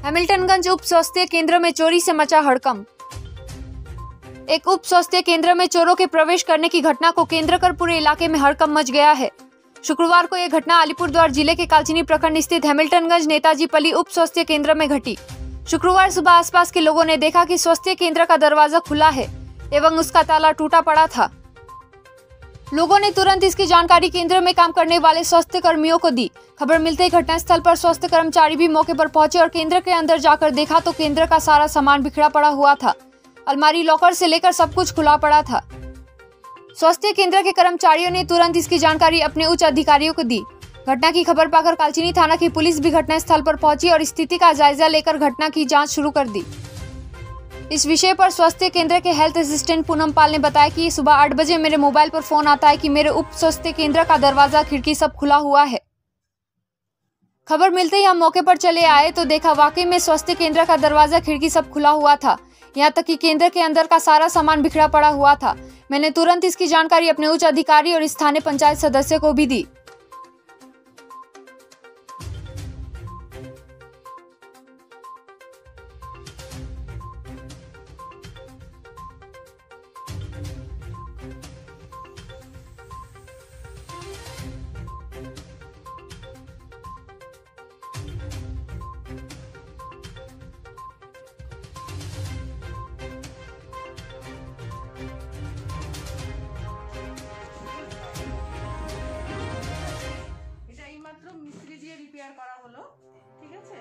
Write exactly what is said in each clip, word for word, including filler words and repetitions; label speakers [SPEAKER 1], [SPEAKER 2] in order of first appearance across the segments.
[SPEAKER 1] हैमिल्टनगंज उप स्वास्थ्य केंद्र में चोरी से मचा हड़कंप। एक उप स्वास्थ्य केंद्र में चोरों के प्रवेश करने की घटना को केंद्र कर पूरे इलाके में हड़कंप मच गया है। शुक्रवार को यह घटना अलीपुरद्वार जिले के कालचिनी प्रखंड स्थित हैमिल्टनगंज नेताजी पल्ली उप स्वास्थ्य केंद्र में घटी। शुक्रवार सुबह आसपास के लोगों ने देखा कि स्वास्थ्य केंद्र का दरवाजा खुला है एवं उसका ताला टूटा पड़ा था। लोगों ने तुरंत इसकी जानकारी केंद्र में काम करने वाले स्वास्थ्य कर्मियों को दी। खबर मिलते ही घटनास्थल पर स्वास्थ्य कर्मचारी भी मौके पर पहुंचे और केंद्र के अंदर जाकर देखा तो केंद्र का सारा सामान बिखरा पड़ा हुआ था। अलमारी, लॉकर से लेकर सब कुछ खुला पड़ा था। स्वास्थ्य केंद्र के कर्मचारियों ने तुरंत इसकी जानकारी अपने उच्च अधिकारियों को दी। घटना की खबर पाकर कालचिनी थाना की पुलिस भी घटनास्थल पर पहुंची और स्थिति का जायजा लेकर घटना की जांच शुरू कर दी। इस विषय पर स्वास्थ्य केंद्र के हेल्थ असिस्टेंट पूनम पाल ने बताया कि सुबह आठ बजे मेरे मोबाइल पर फोन आता है कि मेरे उप स्वास्थ्य केंद्र का दरवाजा, खिड़की सब खुला हुआ है। खबर मिलते ही हम मौके पर चले आए तो देखा वाकई में स्वास्थ्य केंद्र का दरवाजा, खिड़की सब खुला हुआ था। यहाँ तक कि केंद्र के अंदर का सारा सामान बिखरा पड़ा हुआ था। मैंने तुरंत इसकी जानकारी अपने उच्च अधिकारी और स्थानीय पंचायत सदस्य को भी दी।
[SPEAKER 2] মিস্ত্রি দিয়ে রিপেয়ার করা হলো, ঠিক আছে।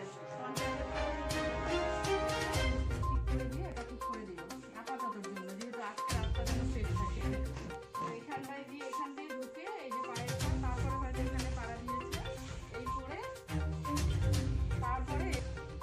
[SPEAKER 2] এটা ঠিক করে দিল আপাতত জন্য, যেহেতু আজকে রাস্তা যেন সেফ থাকে। তো এইখানটায় দিয়ে এখান দিয়ে ঢুকে এই যে পায়ের পর, তারপরে হয়তো এখানে পাড়া দিয়েছে, এই করে তারপরে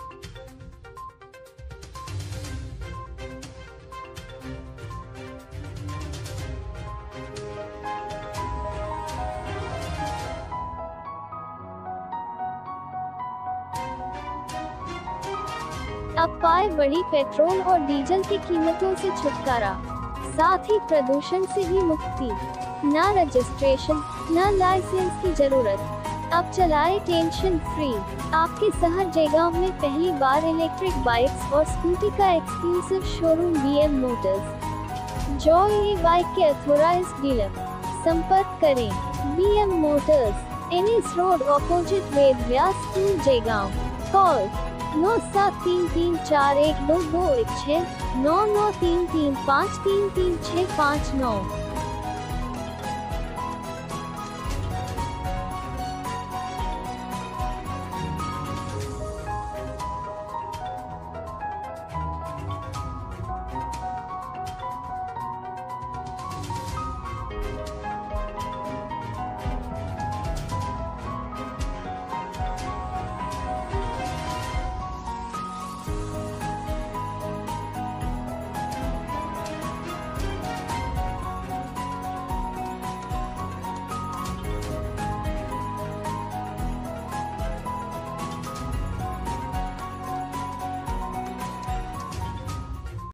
[SPEAKER 3] अब पाए बढ़ी पेट्रोल और डीजल की कीमतों से छुटकारा, साथ ही प्रदूषण से भी मुक्ति। न रजिस्ट्रेशन न लाइसेंस की जरूरत, अब चलाए टेंशन फ्री। आपके शहर जयगांव में पहली बार इलेक्ट्रिक बाइक्स और स्कूटी का exclusive showroom BM Motors. Joy E bike के अथोराइज्ड डीलर। संपर्क करें BM Motors, NS road opposite Ved Vyas school Jaigaon. Call नौ सात तीन तीन चार एक दो दो एक छः, नौ नौ तीन तीन पाँच तीन तीन छः पाँच नौ।